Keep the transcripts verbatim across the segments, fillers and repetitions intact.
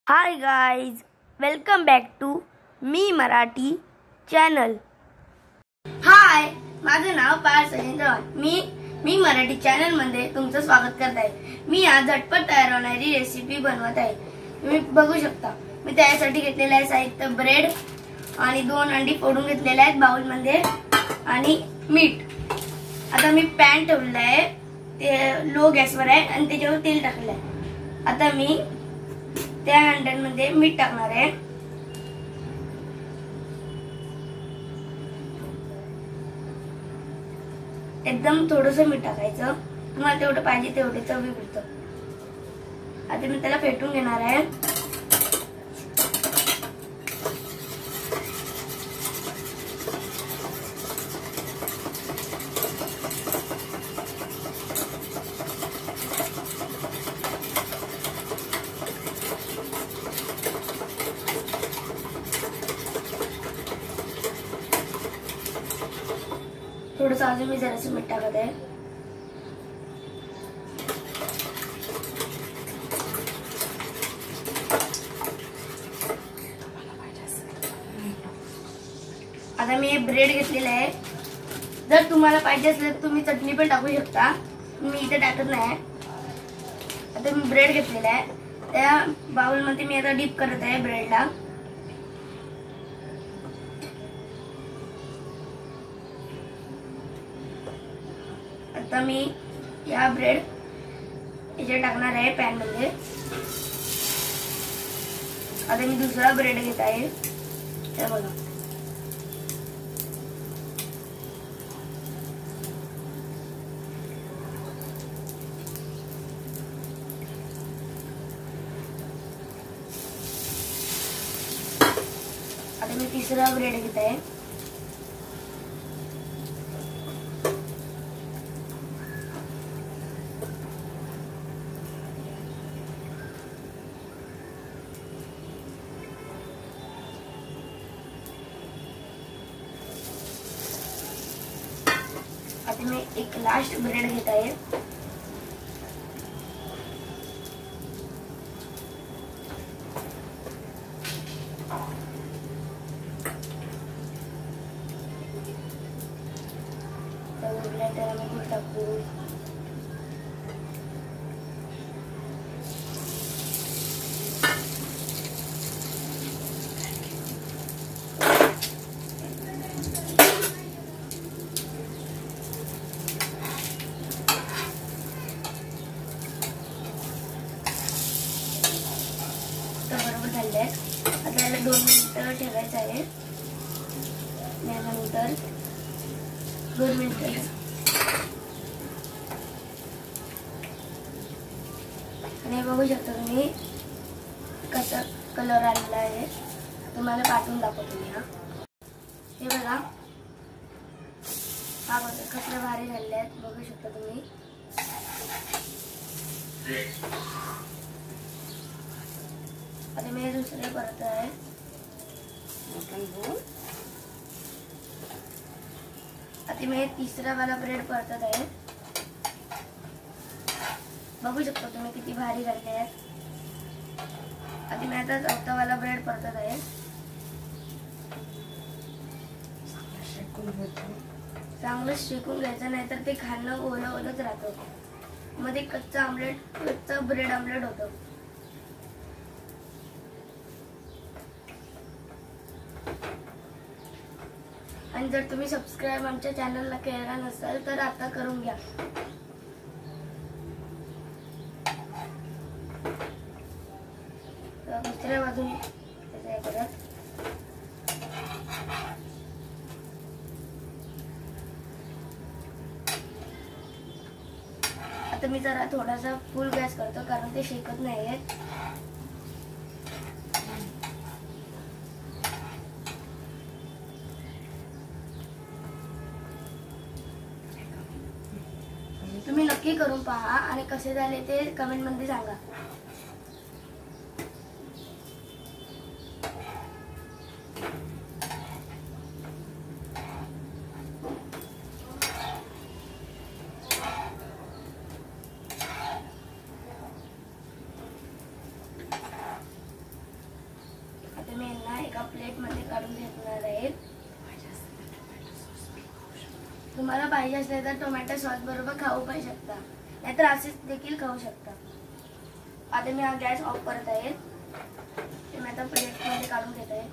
High guys, welcome back to Mi Marathi channel. Hi, माझं नाव पार्थ चव्हाण. मी मी मराठी चॅनल मध्ये तुमचं स्वागत करत आहे. मी आज झटपट तयार होणारी रेसिपी बनवत आहे. तुम्ही बघू शकता. मी त्यासाठी घेतलेले आहे साहित्य ब्रेड आणि दोन अंडी फोडून घेतलेले आहेत बाउल मध्ये आणि मीठ. आता मी पॅन ठेवलेला आहे, ते लो गॅसवर आहे आणि त्याच्यावर तेल टाकले आहे. आता मी त्या अंड्यांमध्ये मीठ टाकणार आहे. एकदम थोडंसं मीठ टाकायचं, तुम्हाला तेवढं पाहिजे तेवढे चवीपुरतं. आता मी त्याला फेटून घेणार आहे. थोडंसं अजून मी जरासं मीठ टाकत आहे. आता मी ब्रेड घेतलेला आहे. जर तुम्हाला पाहिजे असेल तर तुम्ही चटणी पण टाकू शकता. मी इथे टाकत नाही. आता मी ब्रेड घेतलेला आहे, त्या बाउल मध्ये मी आता डीप करत आहे ब्रेडला. आता मी या ब्रेड याच्यात टाकणार आहे पॅन मध्ये. आता मी दुसरा ब्रेड घेत आहे. हे बघा, आता मी तिसरा ब्रेड घेत आहे. आता मी एक लास्ट ब्रेड घेत आहे. उरल्या त्याला मी दूध टाकू. बरोबर झाले. आता याला दोन मिनिटं ठेवायचं आहे. त्यानंतर दोन मिनिटं आणि बघू शकता तुम्ही कसा कलर आलेला आहे. तुम्हाला पाठवून दाखवतो मी. हा हे बघा, हा बघा कसले भारी झाले आहेत. बघू शकता तुम्ही. आता मी दुसरे परत आहे. आता मी तिसरा वाला ब्रेड परतत आहे. बघू शकता तुम्ही किती भारी झाले आहेत. आता मी आता चौथा वाला ब्रेड परतत आहे. चांगलं शेकून घ्यायचं, नाही तर ते खाणं ओलं ओलंच राहतं. मध्ये कच्चा आमलेट कच्चा ब्रेड आमलेट होतं. आणि जर तुम्ही सबस्क्राईब आमच्या चॅनलला केला नसाल तर आता करून घ्या. दुसऱ्या बाजूने परत आता मी जरा थोडासा फुल गॅस करतो, कारण ते शेकत नाहीये. तुम्ही नक्की करून पहा आणि कसे झाले ते कमेंट मध्ये सांगा. एका प्लेटमध्ये काढून घेणार आहे. तुम्हाला पाहिजे असले तर टोमॅटो सॉस बरोबर खाऊ पण शकता, नाहीतर असेच देखील खाऊ शकता. आता मी हा गॅस ऑफ करत आहे. ते मी आता प्लेटमध्ये काढून घेत आहे.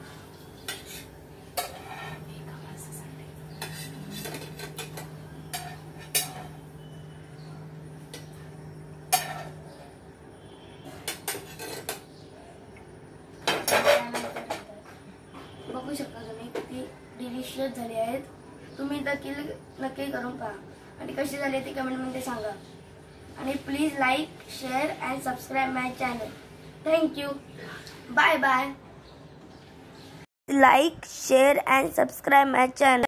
बघू शकता तुम्ही किती डिलिशियस झाले आहेत. तुम्ही देखील नक्की करून पहा आणि कशी झाली ते कमेंटमध्ये सांगा. आणि please like, share and subscribe my channel. Thank you. Bye bye. Like, share and subscribe my channel.